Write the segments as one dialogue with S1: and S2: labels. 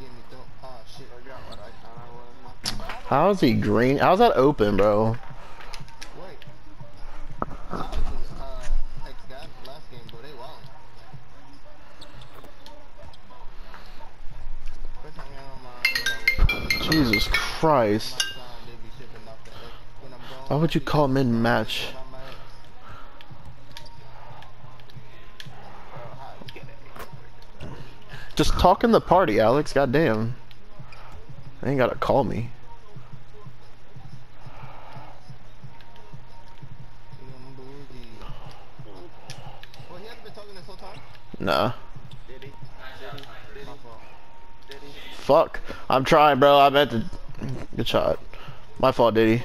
S1: How is he green? How's that open, bro? Jesus Christ. Why would you call mid-match? Just talk in the party, Alex. Goddamn. I ain't gotta call me. Nah. Fuck. I'm trying, bro. I meant to. Good shot. My fault, Diddy.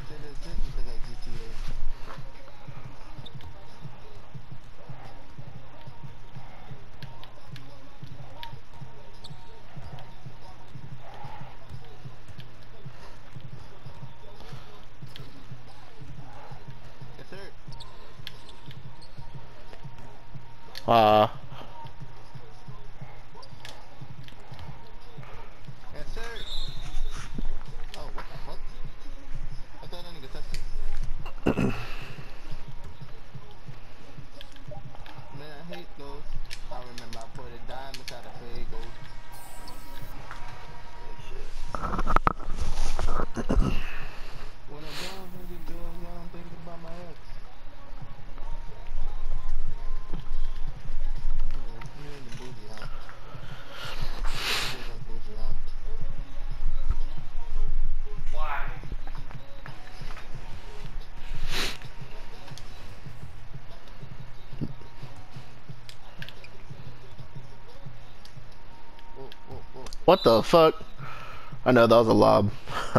S1: What the fuck? I know that was a lob.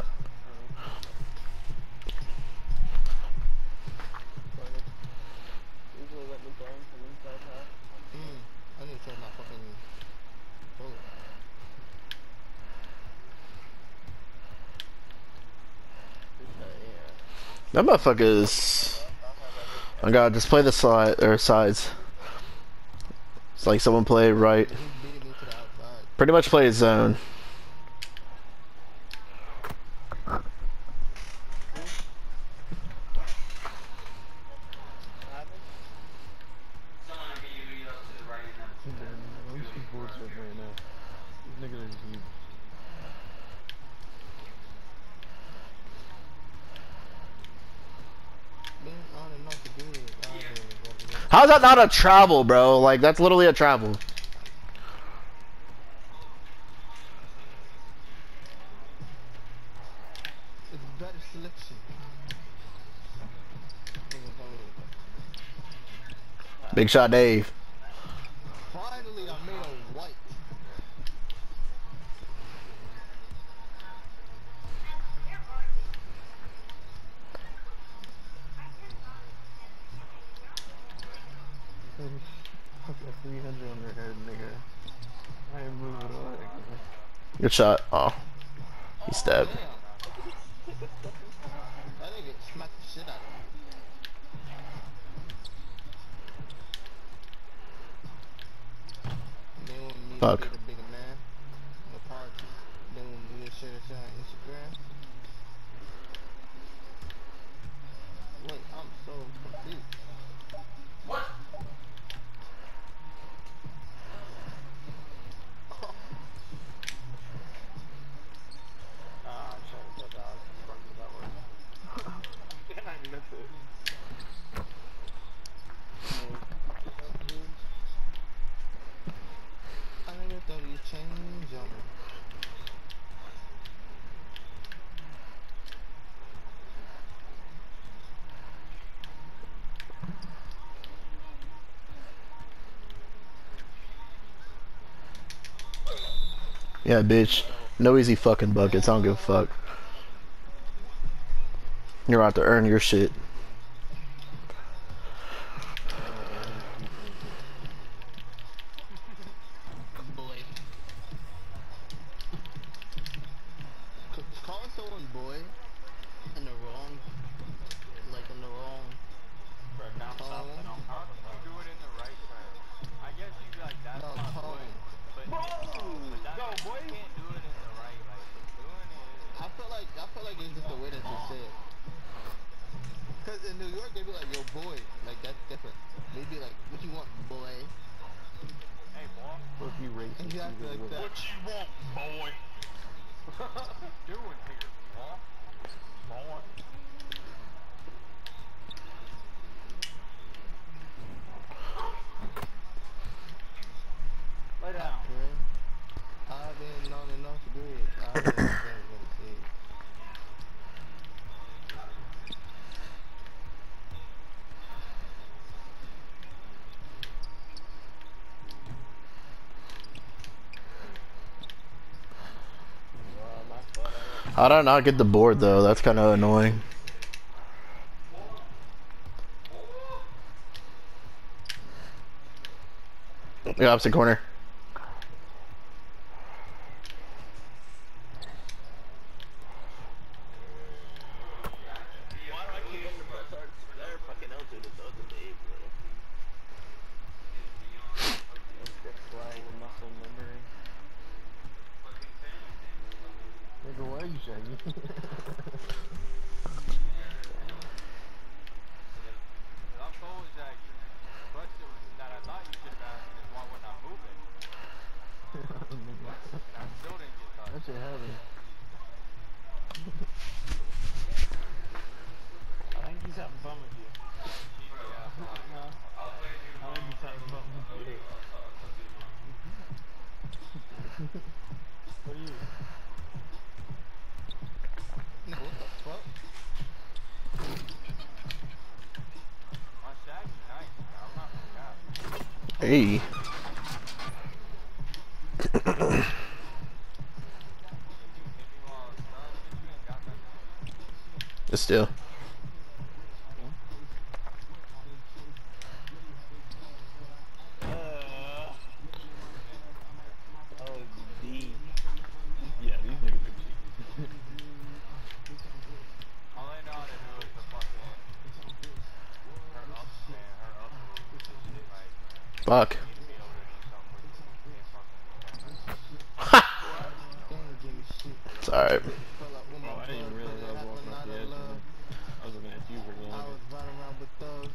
S1: That motherfucker is. Oh god, just play the side or sides. It's like someone play right. Pretty much play his zone. How's that not a travel, bro? Like, that's literally a travel. Big shot, Dave.
S2: Finally, I made a white. Fuck a 300 on their head, nigga. I ain't moving on.
S1: Good shot. Oh, he stabbed.
S2: That nigga smacked the shit out of me. They want me to
S1: Fuck.
S2: be the bigger man. No apologies. They want me to share this on Instagram. Wait, I'm so confused. What? I'm sorry for that. I forgot that one. I missed it. I never thought you'd change on me.
S1: Yeah, bitch. No easy fucking buckets. I don't give a fuck. You're about to earn your shit.
S2: Boy. Calling someone boy in the wrong, like in the wrong tone.
S3: How can you do it in the right way? I guess you like that's
S2: No,
S3: my
S2: tone.
S3: point. But,
S4: Bro!
S3: but that's
S4: Yo, boy.
S2: boy. Like that's different. Maybe like, what you want, boy?
S3: Hey, boy.
S4: Or if you racist,
S2: Exactly
S4: you really
S2: like
S4: would.
S2: that.
S3: What you want, boy? Doing here, boy? Boy. Lay down.
S2: Okay. I've been on and off the grid. I've been things gonna see.
S4: Wow, my spot
S1: How did I not get the board though? That's kind of annoying. The opposite corner.
S4: Why do I keep getting the press arts? They're fucking out to the throw the day, bro. That's like muscle memory.
S2: Nigga, why are you shaggy?
S3: I'm totally Shaggy. The question that I thought you should have asked is why we're not moving. And I still didn't get
S2: That
S3: touched.
S2: shit happened.
S4: I think he's having fun with you.
S3: Yeah, probably.
S4: No. I think he's having fun with you. What are you?
S2: Nigga, what the fuck?
S3: My Shaggy nice, man. I'm not gonna cap.
S1: Hey.
S3: Hit me while it's done, bitch. You ain't got nothing.
S1: Still.
S4: Oh, D. Yeah, these niggas are cheap.
S3: All I know how to do is the fucking her up man, her up move. Like
S1: Fuck.
S3: you need to be able to do something with your fucking camera.
S2: Gang give me shit.
S1: It's alright.
S2: Fell out with my
S4: Oh, I didn't even
S2: blood,
S4: realize
S2: but
S4: I
S2: it
S4: was walking
S2: happened
S4: off
S2: out
S4: the
S2: of
S4: edge,
S2: love.
S4: man. I was looking at you for
S2: I
S4: longer.
S2: was riding around with thugs.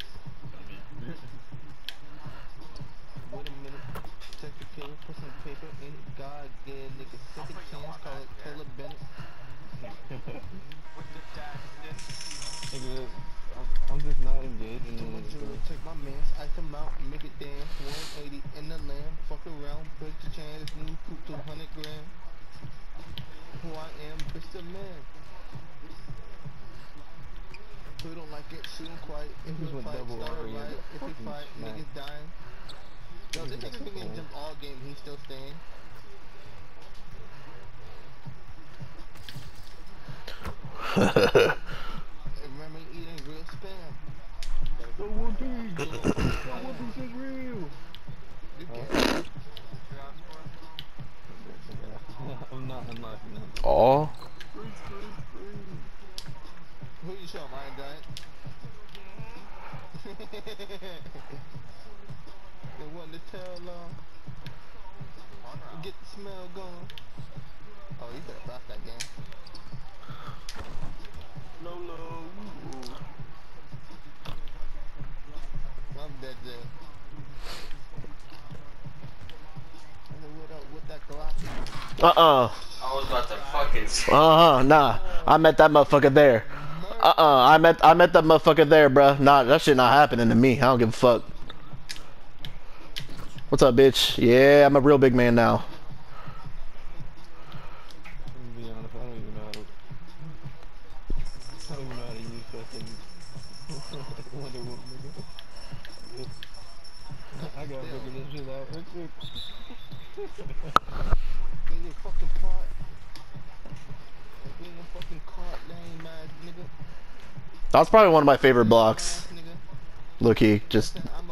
S2: Wait a minute. Check the killer, put some paper in it. God gave nigga second chance, call it Taylor Bennett.
S3: With the dash in.
S4: Nigga, I'm just not engaged in
S2: Too much
S4: anything.
S2: jewelry, take my mans, ice them out, make it dance. 180 in the lamb, fuck around, break the chain, this new coupe 200 grand. Who I am, bitch the man. Who don't like it, shoot 'em quiet. If
S4: This
S2: we
S4: went
S2: fight,
S4: double
S2: start a
S4: R, yeah,
S2: riot.
S4: but
S2: If we
S4: fucking
S2: fight,
S4: smack.
S2: niggas dying. Yo, this nigga's been getting jumped all game, he's still staying. Remember eating real spam.
S4: The whoopee! The whoopee is real!
S2: You
S4: Huh?
S2: get
S3: What you asked for?
S4: I'm not unlocking them.
S1: Aw.
S2: who you show, Ryan Giant? They want to tell
S3: Fun round.
S2: get the smell going. Oh, you better pass that game.
S4: Lolo!
S2: I'm dead, Jay. What up with that Glock?
S1: Uh-uh.
S3: I was about to fucking
S1: Nah. I met that motherfucker there. I met that motherfucker there, bruh. Nah, that shit not happening to me. I don't give a fuck. What's up, bitch? Yeah, I'm a real big man now.
S4: I'm gonna be honest, I don't even know how to use fucking Wonder Woman, nigga. I gotta figure this shit out real quick.
S2: Nigga, fucking caught. Being fucking caught, lame ass nigga.
S1: That's probably one of my favorite blocks.
S2: Ass nigga.
S1: Look, he just
S2: I'm